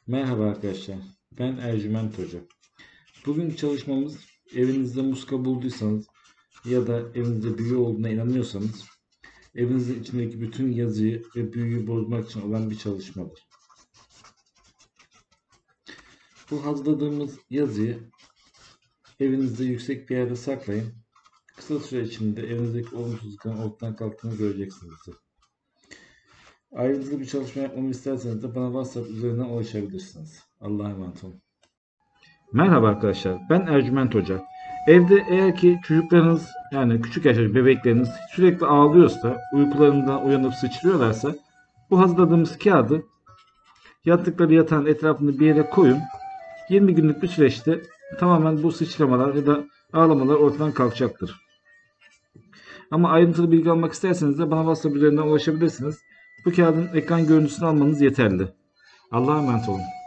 Merhaba arkadaşlar, ben Ercüment Hoca. Bugün çalışmamız evinizde muska bulduysanız ya da evinizde büyü olduğuna inanıyorsanız evinizin içindeki bütün yazıyı ve büyüyü bozmak için olan bir çalışmadır. Bu hazırladığımız yazıyı evinizde yüksek bir yerde saklayın. Kısa süre içinde evinizdeki olumsuzlukların ortadan kalktığını göreceksiniz. Ayrıntılı bir çalışma yapmamı isterseniz de bana WhatsApp üzerinden ulaşabilirsiniz. Allah'a emanet olun. Merhaba arkadaşlar, ben Ercüment Hoca. Evde eğer ki çocuklarınız yani küçük yaşta bebekleriniz sürekli ağlıyorsa, uykularından uyanıp sıçrıyorlarsa bu hazırladığımız kağıdı yattıkları yatağın etrafında bir yere koyun. 20 günlük bir süreçte tamamen bu sıçramalar ya da ağlamalar ortadan kalkacaktır. Ama ayrıntılı bilgi almak isterseniz de bana WhatsApp üzerinden ulaşabilirsiniz. Bu kağıdın ekran görüntüsünü almanız yeterli. Allah'a emanet olun.